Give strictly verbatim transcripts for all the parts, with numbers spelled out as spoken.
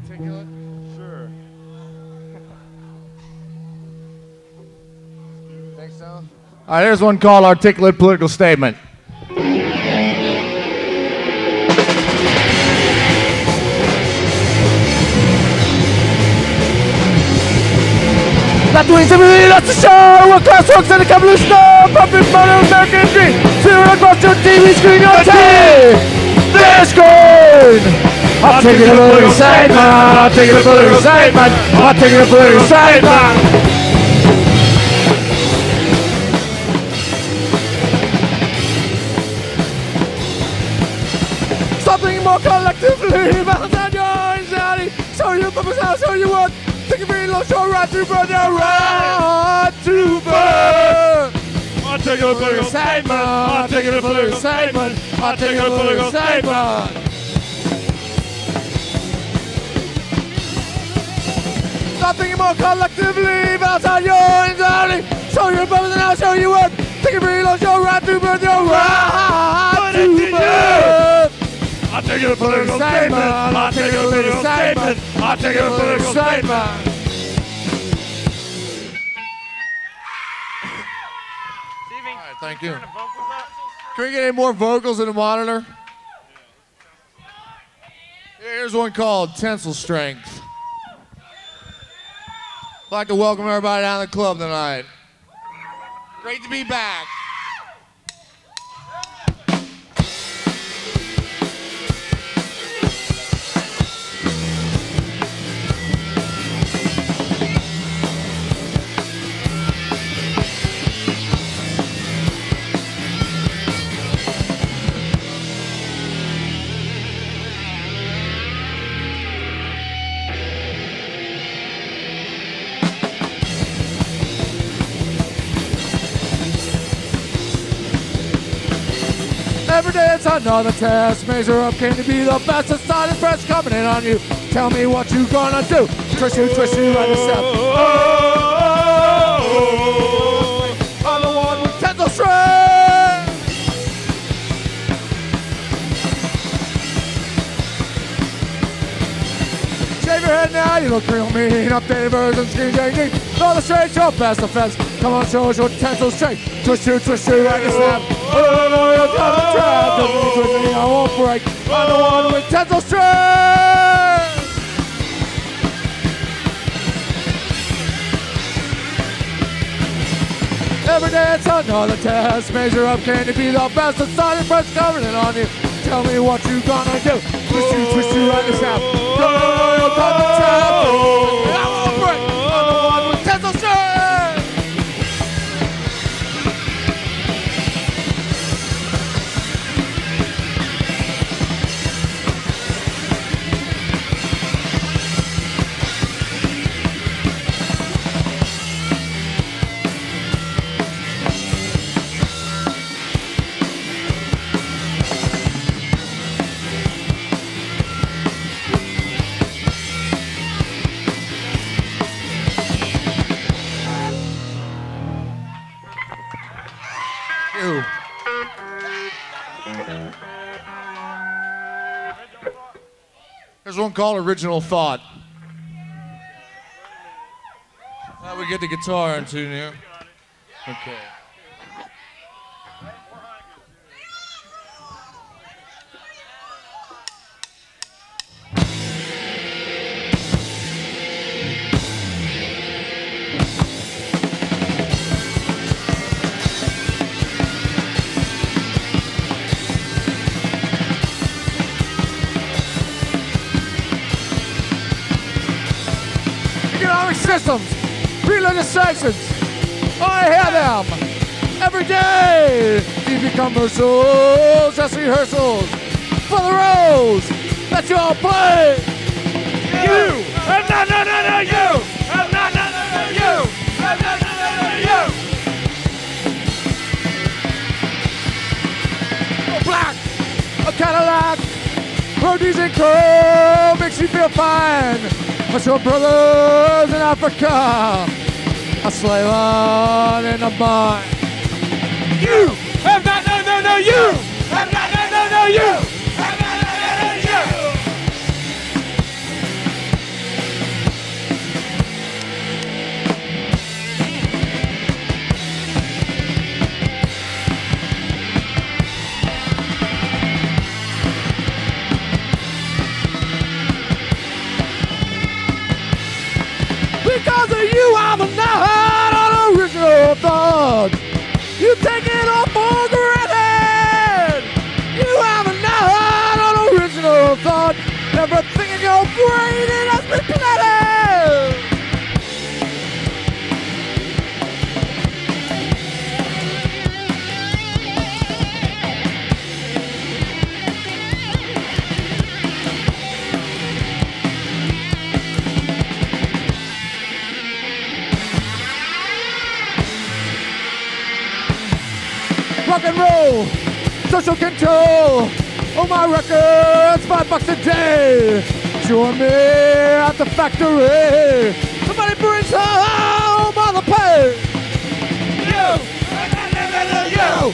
articulate? Sure. Think so? All right, here's one called Articulate Political Statement. That means everybody loves the show. What class works in the evolution of puppet modern American dream. See it across your T V screen on this screen. I'm taking a political statement. I'm taking a political statement. I'm taking a political statement. Something more collectively outside your anxiety. Show you purpose, I'll show you what. Take a very low show, right to burn, you're right to burn. I'm taking a political statement. I'm taking a political statement. I'm taking a political statement. Nothing more collectively outside your anxiety. Show your purpose and I'll show you what. Take a very low show, right to burn, you're right to burn. I'm taking a political statement. I'm taking a political statement. I'm taking a political statement. Alright, thank you. Can we get any more vocals in the monitor? Here's one called Tensile Strength. I'd like to welcome everybody down to the club tonight. Great to be back. Every day it's another test. Measure up, can you be the best? It's not as fresh coming in on you. Tell me what you gonna do. Twist you, twist you, right to step. I'm the one with tensile strength. Shave your head now, you look real mean. Updated version, screen changing. All the straight, your best offense. Come on, show us your tensile strength. Twist you, twist you, right to step. Oh, no, no, you're kind of trapped. Don't need to twist me, I won't break. I'm the one with tensile strength. Every day it's another test. Measure up, can you be the best? It's not impressed coming in on you. Tell me what you gonna do. Twist you, twist you, right to step. No, no, no, you're kind of trapped. Don't need to twist me, I won't break. I'm the one with tensile strength. There's one called Original Thought. Now we get the guitar in tune here. Okay. Economic systems, religious sanctions, I hear them every day. T V commercials, just rehearsals for the roles that you all play. You, and no, no, no, no, you, and no, no, no, no, you, and no, no, no, no, you. A black, a Cadillac, road music curl makes you feel fine. But your brothers in Africa are slave on in the mine. You have not, no, no, no, you have not, no, no, no, you have not, no, no, no, you. everything in your brain, it has been planted. Rock and roll, social control. Oh, my records, five bucks a day. Join me at the factory. Somebody brings home all the pay. You, you,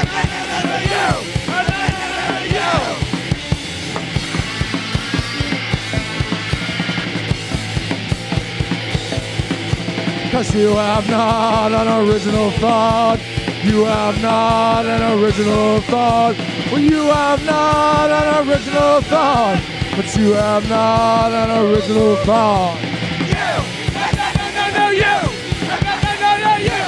you, you. Cause you have not an original thought. You have not an original thought. Well, you have not an original thought. But you have not an original thought. You! No, no, no, no, no, you! No, no, no, no, no, you!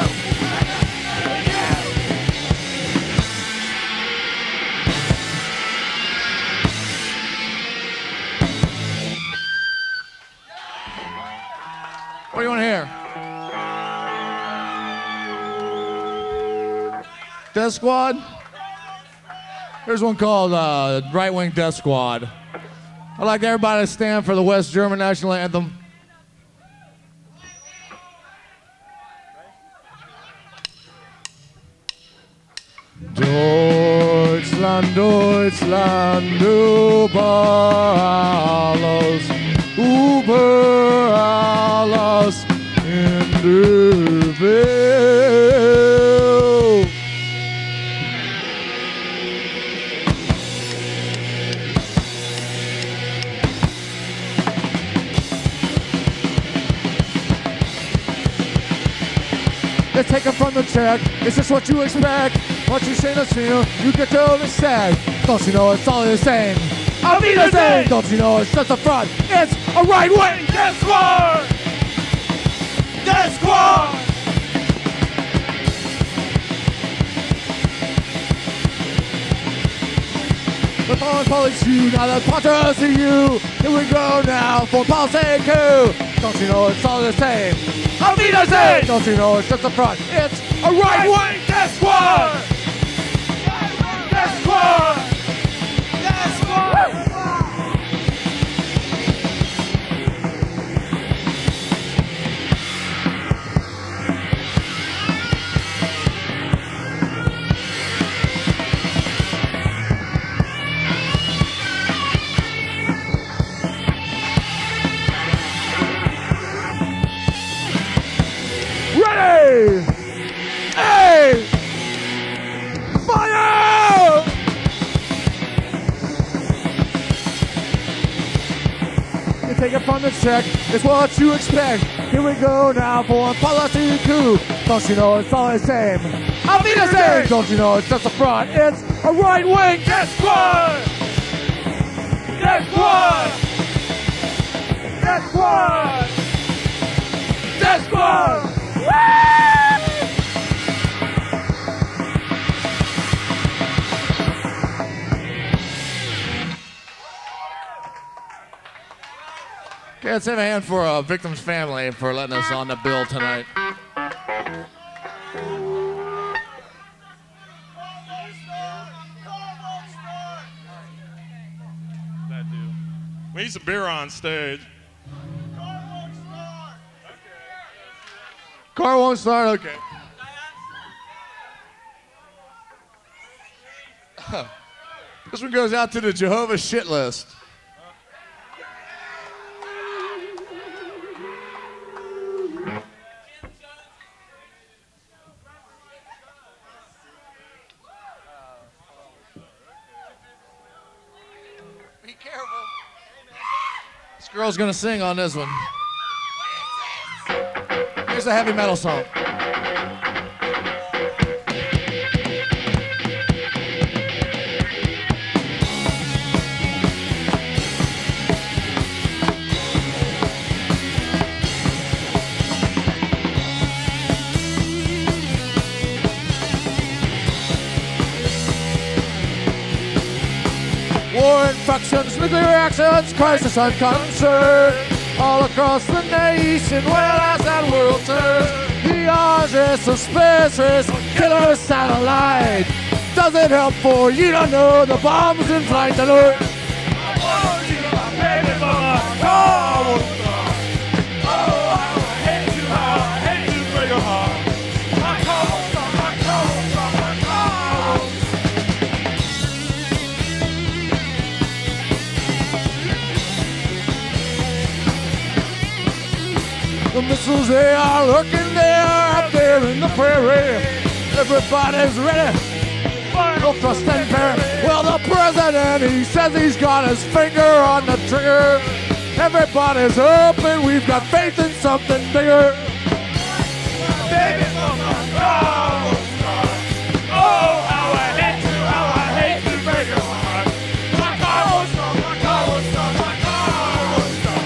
What do you want to hear? Death Squad? Here's one called uh, Right Wing Death Squad. I'd like everybody to stand for the West German national anthem. Deutschland, Deutschland, über alles, über alles in der Welt. Let's take it from the check. Is this what you expect? What you say to feel, you get to overstep. Don't you know it's all the same? I'll be the same. Don't you know it's just a front? It's a right wing death squad. Death squad. The foreign policy, now the Potters to you. Here we go now for policy coup. Don't you know it's all the same? I'll be the same. Don't you know it's just a front? It's a right wing death squad. Death squad. Death squad. Ready! Hey! Fire! You take it from the check, it's what you expect. Here we go now for a policy coup. Don't you know it's all the same? I'll be the same! Don't you know it's just a front? It's a right wing death squad! Death squad! Death squad! Death squad! Okay, let's have a hand for a victim's family for letting us on the bill tonight. We need some beer on stage. Car won't start, okay. This one goes out to the Jehovah's shit list. Be careful. This girl's gonna sing on this one. Here's a heavy metal song. War infections nuclear reactions, crisis and concern. All across the nation, well as that world turns. The odds is a space race, killer satellite. Does it help for you to know the bombs in flight tonight? The missiles, they are lurking there, up there in the prairie. Everybody's ready, no thrust and parry. Well, the president, he says he's got his finger on the trigger. Everybody's hoping we've got faith in something bigger. Baby, oh, how I hate you, how I hate to break your heart. My car won't stop, my car won't stop, my car won't stop.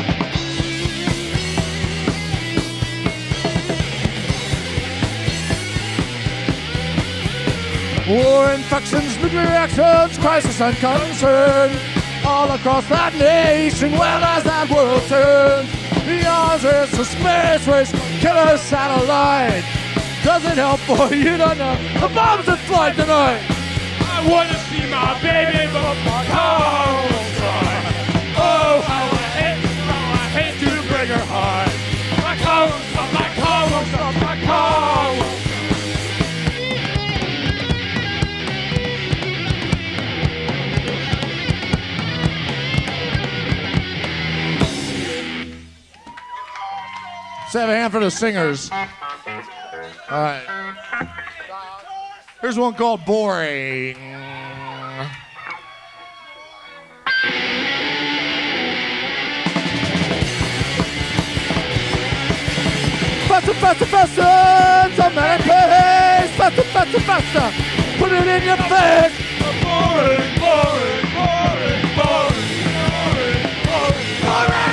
War, infections, nuclear reactions, crisis and concern. All across that nation, well as that world turns. The odds is a space race, killer satellite. Does it help for you to know the bombs in flight tonight? I want to see my baby, but my car won't start. Oh, how I hate, how I hate to break her heart. My car won't stop, my car won't stop, my car won't stop. Let's have a hand for the singers. All right. Here's one called Boring. Faster, faster, faster, so many pace. Faster, faster, faster, put it in your face. Boring, boring, boring, boring, boring, boring, boring.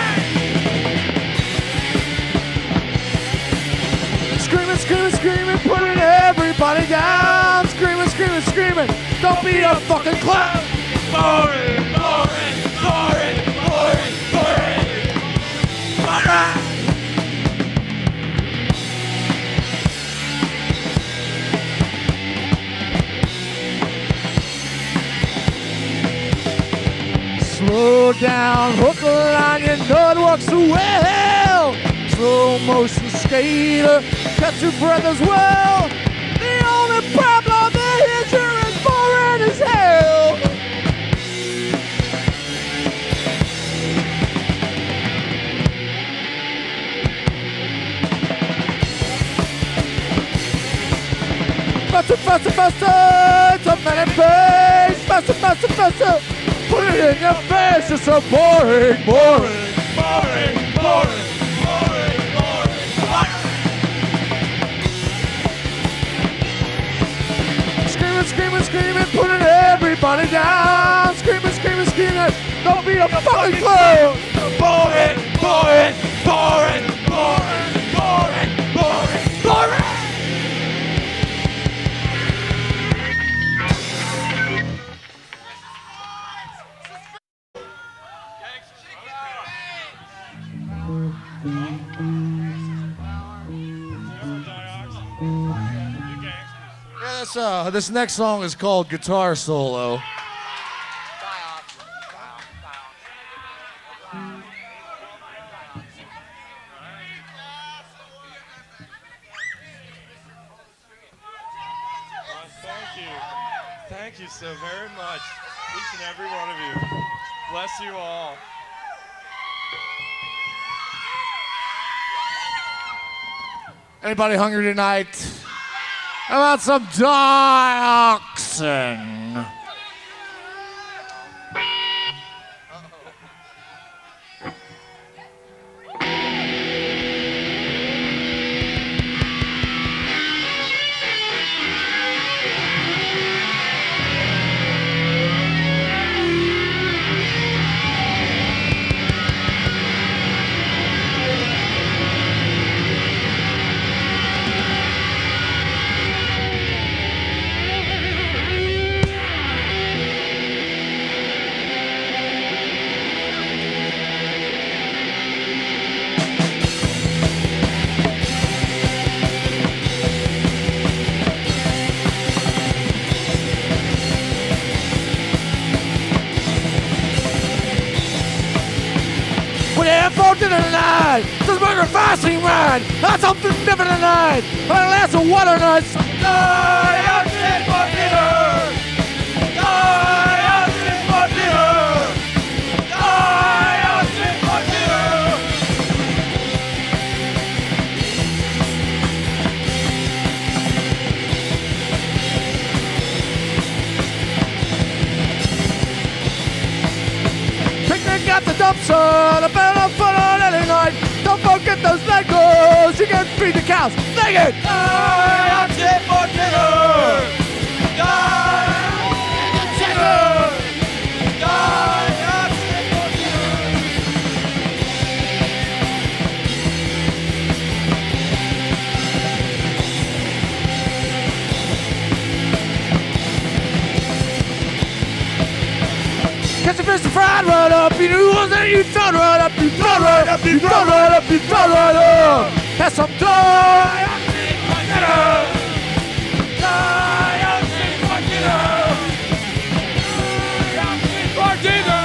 Screaming, screaming, screaming, putting everybody down. Screaming, screaming, screaming, don't be a fucking clown. Boring, boring, boring, boring, boring, boring. Slow down, hook a line, you know it works so well. Slow motion skater, catch your breath as well. The only problem is you're as boring as hell. Faster, faster, faster, it's a minute pace. Faster, faster, faster, put it in your face. It's so boring, boring, boring, boring. Screaming, screaming, putting everybody down. Screaming, screaming, screaming, don't be a fucking clown. Boring, boring, boring, boring, boring, boring, boring. Uh, this next song is called Guitar Solo. Thank you. Thank you so very much, each and every one of you. Bless you all. Anybody hungry tonight? How about some dioxin? yeah, for dinner tonight. This burger fasting ride. That's something different tonight. A glass of water nuts. Die outside for dinner. Die outside for dinner. Die outside for dinner. Picnic at the dumpster. The bell full on any night. Don't forget those Legos. You can feed the cows. Naked. Die outside for dinner. Die outside for dinner. Die outside for dinner. Catch a fish and fried right up. You knew was that you throw right up. You throw right up. You throw right up. You throw right up. Have some die. Die outside for dinner. Die outside for dinner.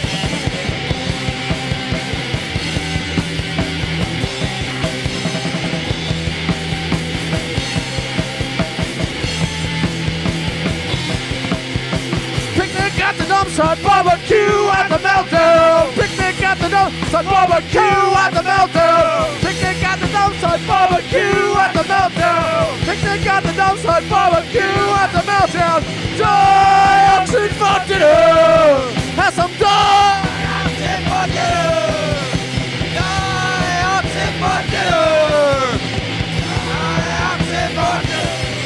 Picnic at the dumpsite, barbecue at the meltdown. Picnic at the dumpsite, barbecue at the meltdown. Picnic at the dumpsite, barbecue at the meltdown. Picnic at the dumpsite, barbecue at the meltdown. Dioxin for dinner. Have some dog. Outside for dinner. Die outside for dinner. Die outside for dinner.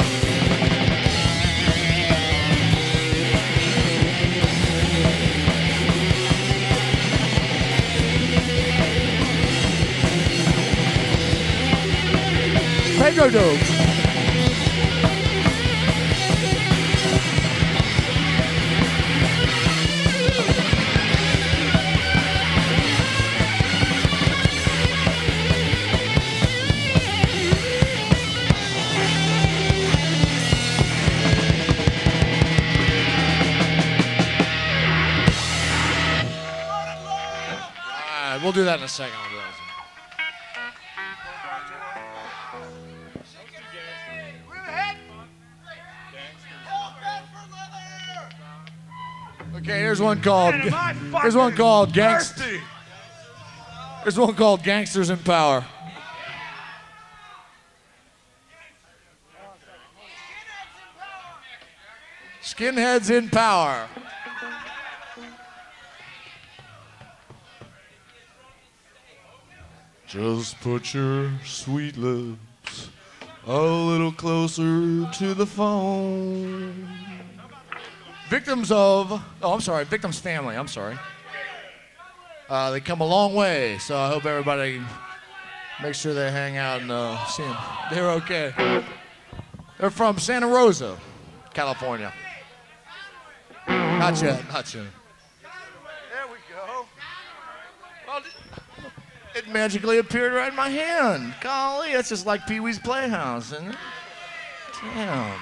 Pedro Dogs. Alright, we'll do that in a second. We'll do that in a second. Okay, here's one called. Here's one called Gangsters. Here's one called Gangsters in Power. Skinheads in Power. Just put your sweet lips a little closer to the phone. Victims of, oh, I'm sorry, victims' family, I'm sorry. Uh, they come a long way, so I hope everybody makes sure they hang out and uh, see them. They're okay. They're from Santa Rosa, California. Not yet, not yet. There we go. Well, it magically appeared right in my hand. Golly, that's just like Pee-wee's Playhouse, isn't it? Damn.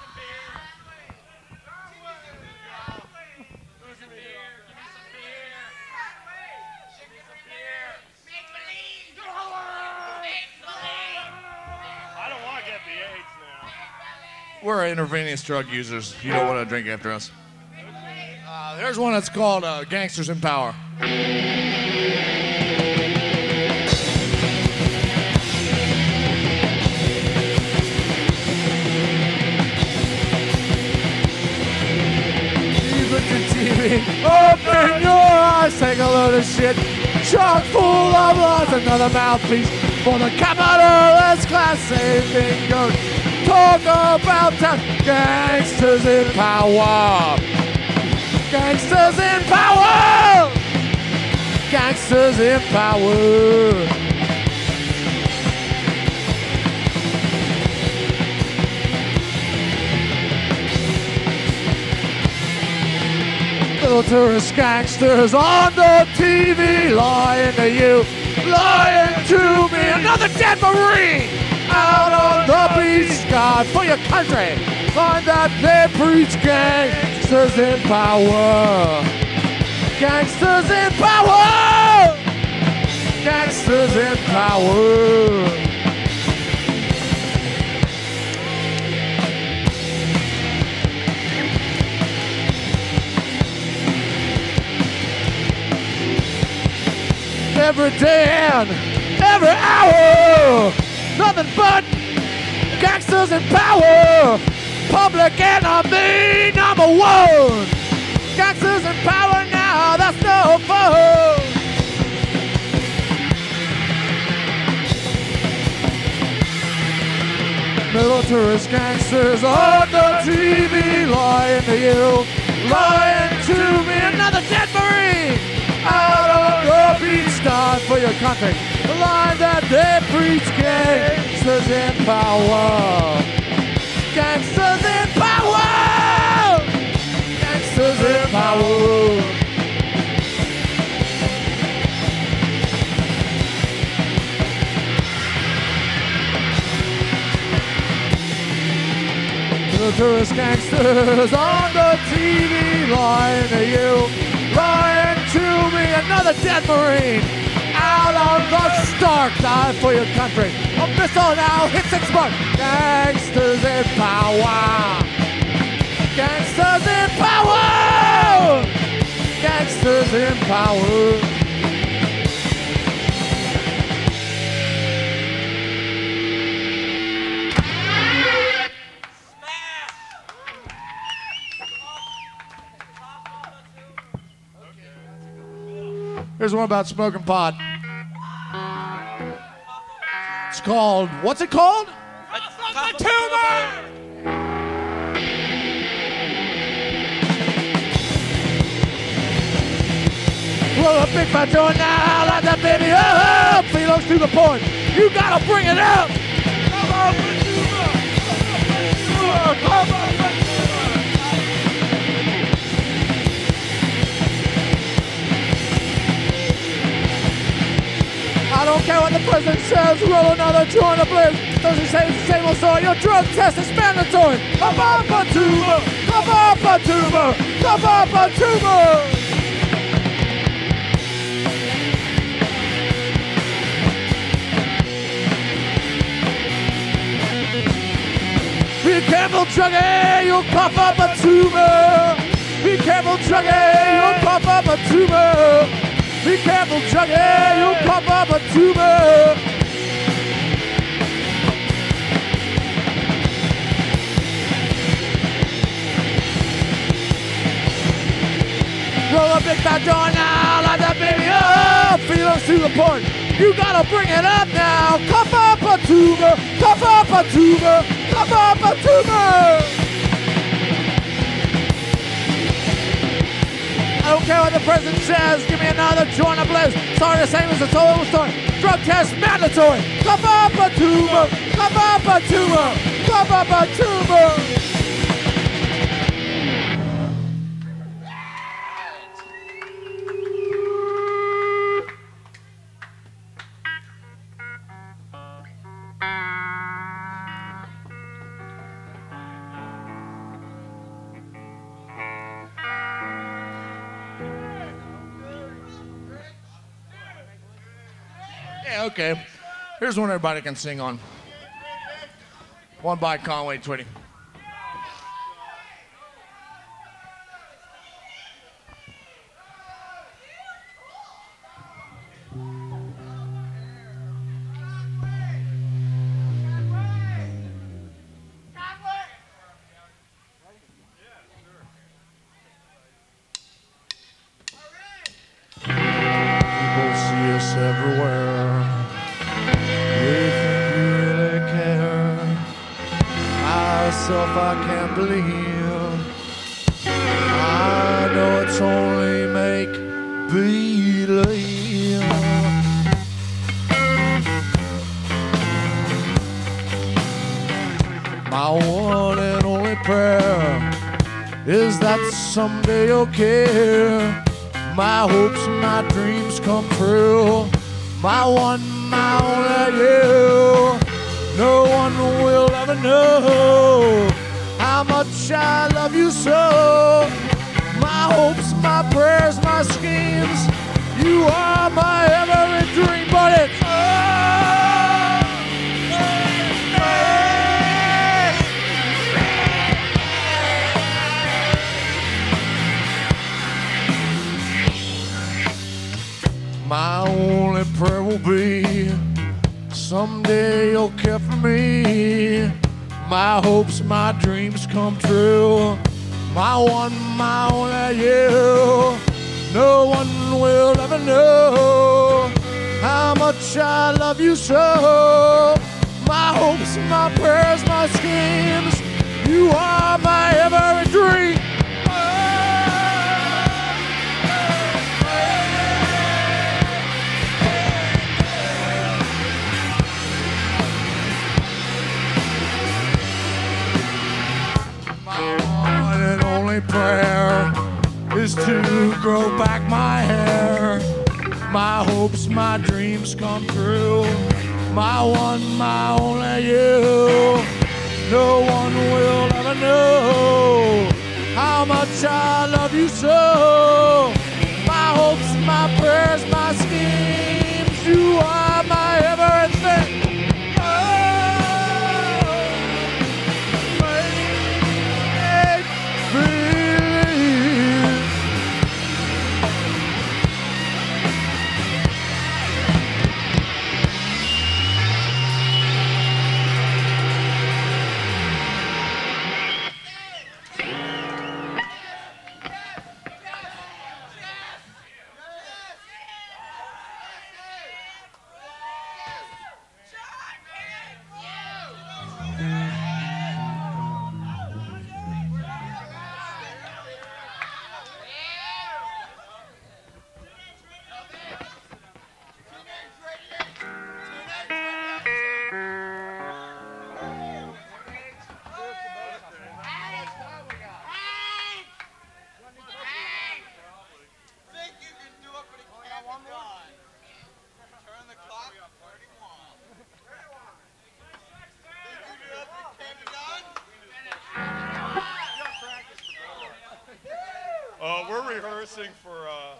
We're intravenous drug users. You don't want to drink after us. Uh, there's one that's called uh, Gangsters in Power. You put your T V, open your eyes, take a load of shit. Chock full of lies, another mouthpiece for the capitalist class saving goat. Talk about town, gangsters in power. Gangsters in power. Gangsters in power. Little tourist gangsters on the T V, lying to you, lying to me. Another dead Marine out on the beach. God for your country. Find that they preach gangsters in power. Gangsters in power. every day and every hour. Nothing but gangsters in power. Public enemy number one. Gangsters in power now, that's no fun. Militarist gangsters on the T V, lying to you, lying to me. Another dead Marine out on the beach, dying for your country. The line that they preach, gangsters in power. Gangsters in power. Gangsters in power. Militarist gangsters on the T V, lying to you, lying to me. Another dead Marine out on the Stark, die for your country. A missile now hits its mark. Gangsters in power. Gangsters in power. Gangsters in power. Here's one about smoking pot. It's called, what's it called? A tumor! Roll a big fat joint now, light that baby up. Philos to the point. You gotta bring it up. Come on, tumor! Come on, tumor! I don't care what the president says, roll another joint of bliss. Does he say it's the same old story? Your drug test is mandatory. Come on, tumor! Come on, tumor! Come on, tumor! Be careful, druggie, you'll cough up a tumor. Be careful, druggie, you'll cough up a tumor. Be careful, druggie, you'll cough up a tumor. Roll a big fat joint now, light that baby up. Philos to the point. You gotta bring it up now. Cough up a tumor. Cough up a tumor. Cough up a tumor. I don't care what the president says. Give me another joint of bliss. Sorry, the same as the total story. Drug test mandatory. Cough up a tumor. Cough up a tumor. Cough up a tumor. Yeah, okay. Here's one everybody can sing on. One by Conway Twitty. People see us everywhere. They think we really care. Myself, I can't believe. I know it's only make believe. My one and only prayer is that someday you'll care. My hopes and my dreams come true. My one, my only you. No one will ever know how much I love you so. My hopes, my prayers, my schemes. You are my every dream, but it's my only only prayer will be someday you'll care for me. My hopes, my dreams come true. My one, my only you. No one will ever know how much I love you so. My hopes, my prayers, my schemes, you are my every dream. Prayer is to grow back my hair. My hopes, my dreams come true. My one, my only you. No one will ever know how much I love you so. My hopes, my prayers, my schemes, you are my everything. Uh, we're rehearsing for. Uh,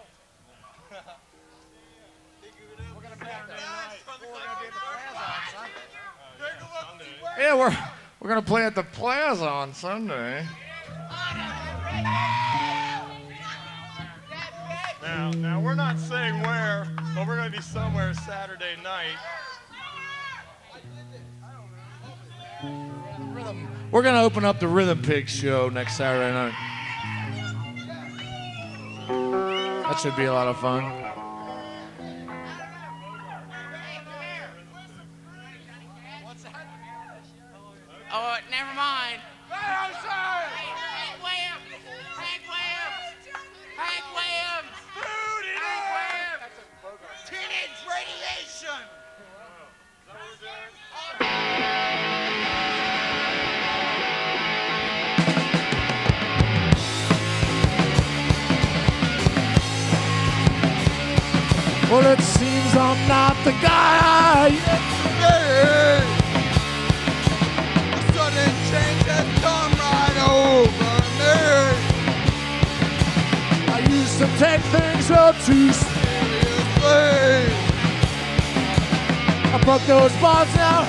We're gonna be at the we're gonna be at the Plaza on Sunday. Yeah, we're we're gonna play at the Plaza on Sunday. now, now we're not saying where, but we're going to be somewhere Saturday night. Rhythm. We're gonna open up the Rhythm Pig show next Saturday night. That should be a lot of fun. Oh, never mind. Hank Williams! Hank Williams! Hank Williams! Hank Williams! Teenage Radiation! Well, it seems I'm not the guy I used to be. A sudden change has come right over me. I used to take things so too seriously. I broke those bonds now.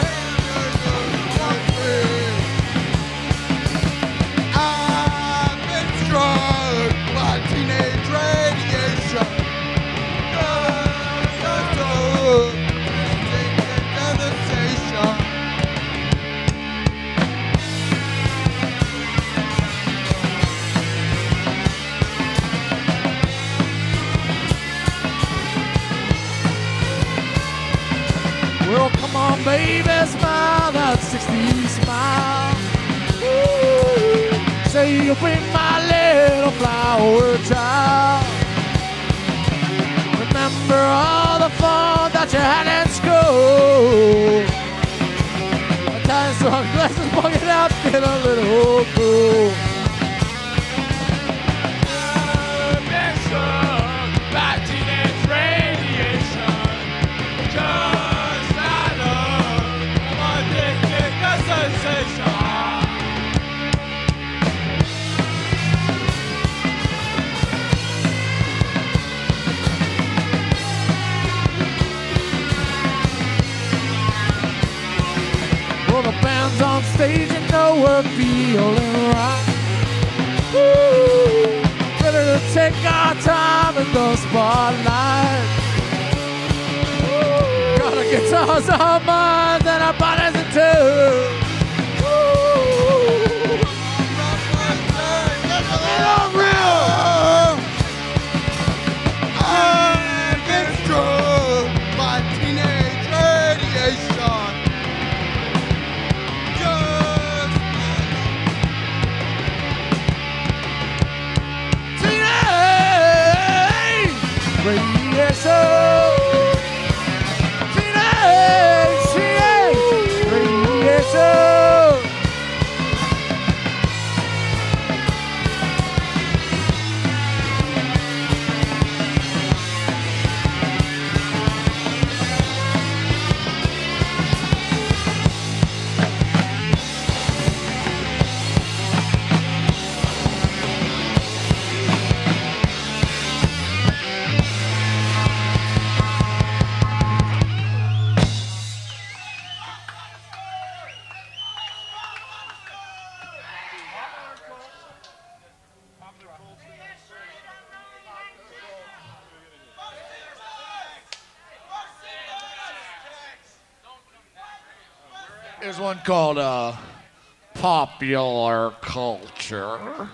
I've been struck by teenage radiation. Well, come on, baby, smile that sixties smile. Ooh, say you'll be my little flower child. Remember all the fun that you had in school. The times when glasses bugging out, get a little cool. I've been struck by teenage radiation. Just I love, I'm addicted to sensation. Well, the band's on stage and know we're feeling right. Woo! Ready to take our time in the spotlight. saw someone that I bought as a two. I've been struck by teenage radiation. Just Teenage radiation. Teenage, teenage radiation. There's one called uh, Popular Culture.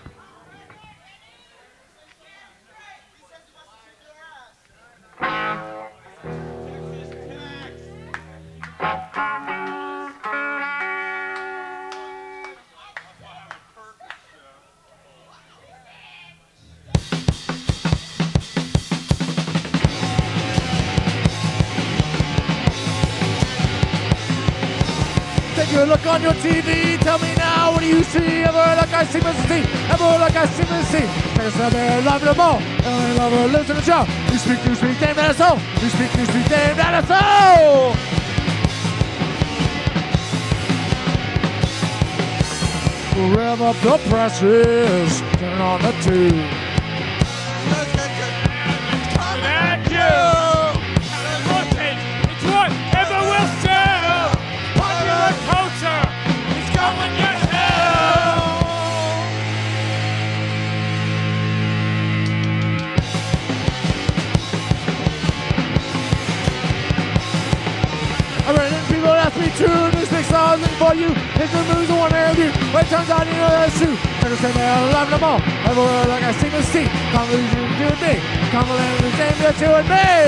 Take a look on your T V. Tell me now, what do you see? Ever like I see, must see. Ever like I see, must see. Take a step there, love them all. Every lover lives in the show. You speak, you speak, name that a soul. You speak, you speak, name that a soul. Rev up the presses. Turn on the tube. at you. It's what ever will serve. Popular culture is going to hell. I ran into people ask me true. These big stars looking for you. Hit the moves, I want to have you. But it turns out you know that's true. I just say that I love them all. Everywhere like I see the sea. Convolution you and me. Convolution the same that you and me.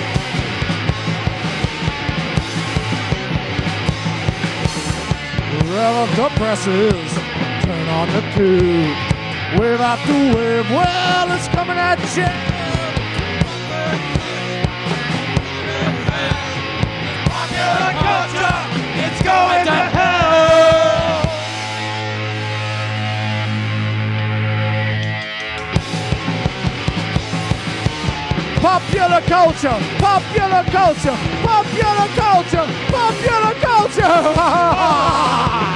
Rev up the presses. Turn on the tube. Wave after wave. Well, it's coming at you. Popular culture, it's going to hell. Popular culture, popular culture, popular culture, popular culture.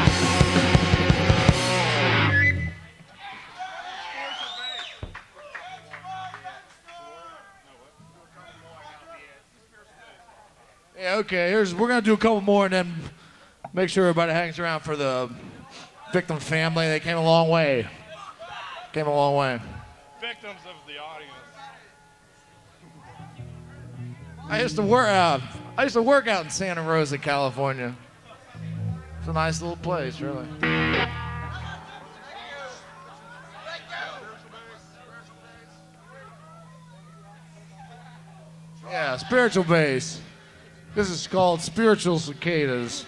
Yeah, okay, here's, we're going to do a couple more and then make sure everybody hangs around for the victim family. They came a long way. Came a long way. Victims of the audience. I used to work out. I used to work out in Santa Rosa, California. It's a nice little place, really. Yeah, spiritual bass. This is called Spiritual Cicadas.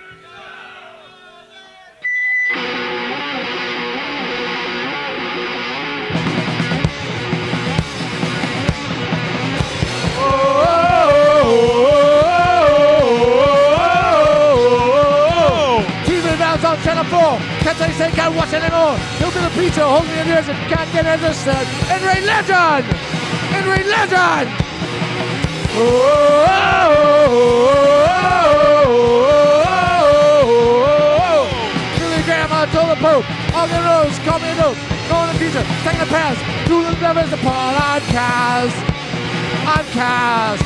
On Channel four, can't say say can't watch anymore. Look at the pizza, hold me in ears and can't get understood. In Ray Legend! In Ray Legend! Oh, oh, oh, oh, Billy Grandma told the Pope, all the roads, call me a note. Go in the future, take the past. Do the devils the podcast. Podcast.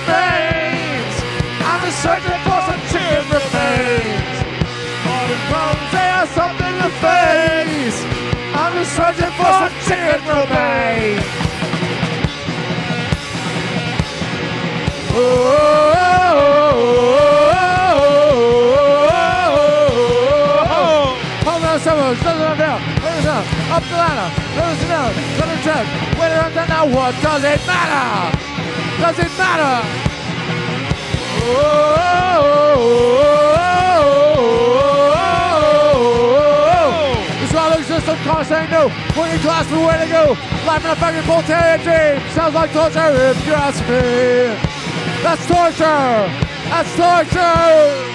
Searching for some chicken remains. All the searching for some chicken remains. Oh, oh, oh, oh, hold on, someone, slow down, down, up the ladder, let us know, let us check, wait around now, what does it matter? Does it matter? Oh, oh, oh, this rolling system can't say no. Working class for where to go. Life in a fucking bull terrier dream. Sounds like torture if you ask me. That's torture. That's torture.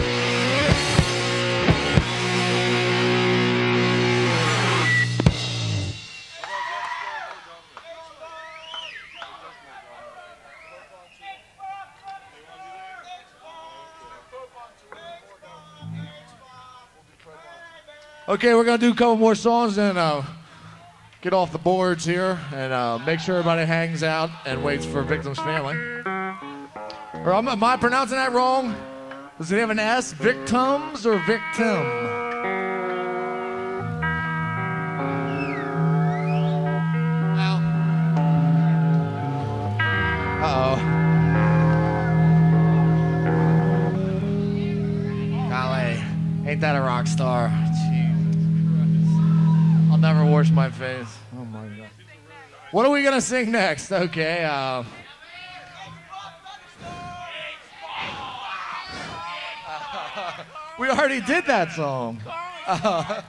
Okay, we're gonna do a couple more songs and uh, get off the boards here and uh, make sure everybody hangs out and waits for Victim's family. Or am, am I pronouncing that wrong? Does it have an S? Victims or victim? Well, uh-oh. Golly, ain't that a rock star? Never wash my face. Oh my God. What are we gonna sing next? Okay. Uh, we already did that song. Uh,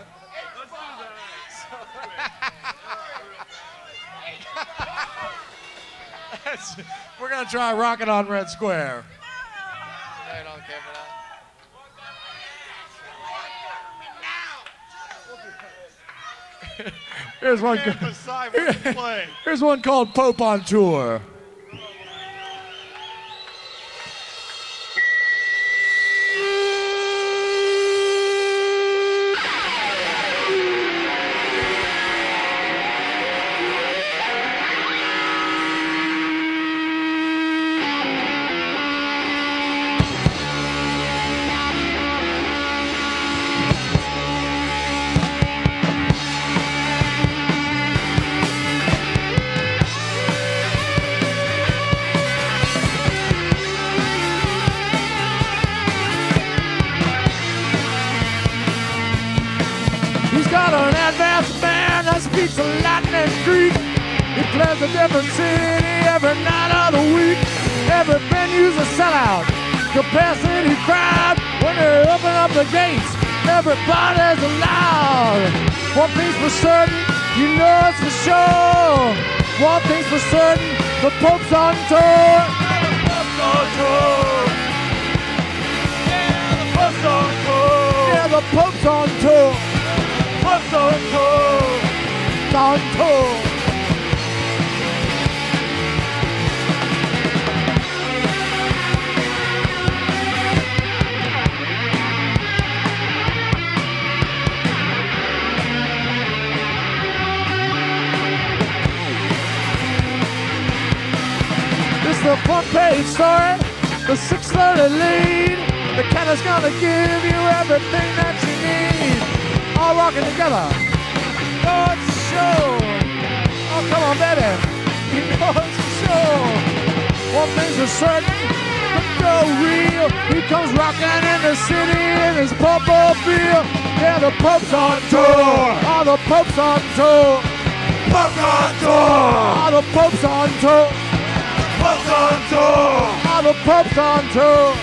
we're gonna try Rockin' on Red Square. I don't care for that. Here's one, here's one called Pope on Tour. Speaks a Latin Greek. He plays a different city every night of the week. Every venue's a sellout. Capacity crowd when they open up the gates. Everybody's allowed. One thing's for certain, you know it's for sure. One thing's for certain, the Pope's on tour. The Pope's on tour. Yeah, the Pope's on tour. Yeah, the Pope's on tour. Pope's on tour. On tour. This is the front page story, the six thirty lead. The Kenner's gonna give you everything that you need. All rocking together. Oh, it's a show. Oh, come on, baby. You know it's a show. One thing's for certain, the go real. He comes rocking in the city in his purple feel. Yeah, the Pope's on tour. Oh, the Pope's on tour. Pope's on tour. Oh, the Pope's on tour. Pope's on tour. Oh, the Pope's on tour.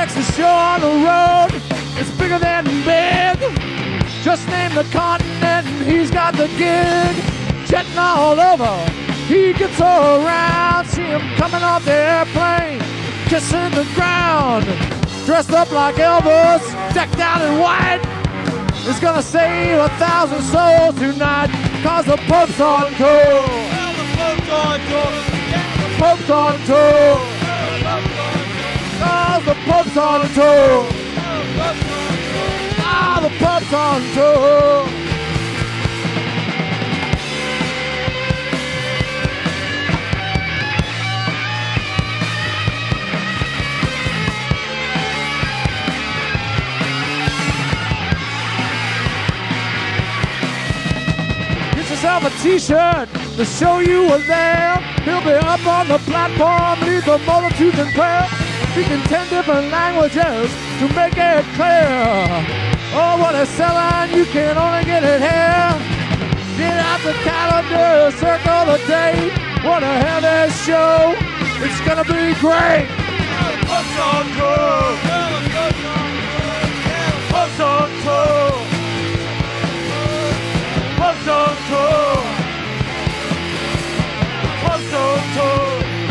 Texas show on the road, it's bigger than big. Just name the continent and he's got the gig. Jetting all over, he gets all around. See him coming off the airplane, kissing the ground. Dressed up like Elvis, decked out in white. He's gonna save a thousand souls tonight, cause the Pope's on tour. Pope's on tour. Pope's on tour. Cause the Pope's on tour. Ah, the Pope's on tour. Yourself a t-shirt to show you were there. He'll be up on the platform, lead the multitudes in prayer, speaking ten different languages to make it clear. Oh, what a sellout, you can only get it here. Get out the calendar, circle the date. What a heavy show, it's gonna be great. Pope's on tour. Pope's on tour. Pope's on tour. Pope's on tour.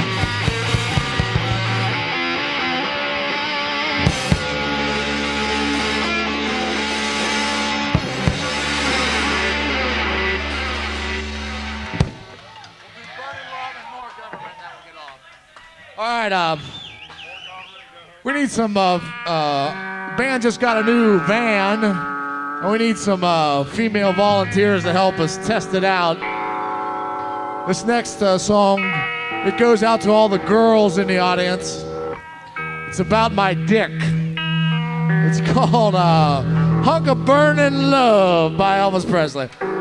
All right, uh, we need some, uh, uh, band just got a new van. And we need some uh, female volunteers to help us test it out. This next uh, song, it goes out to all the girls in the audience. It's about my dick. It's called uh, Hunk of Burning Love by Elvis Presley.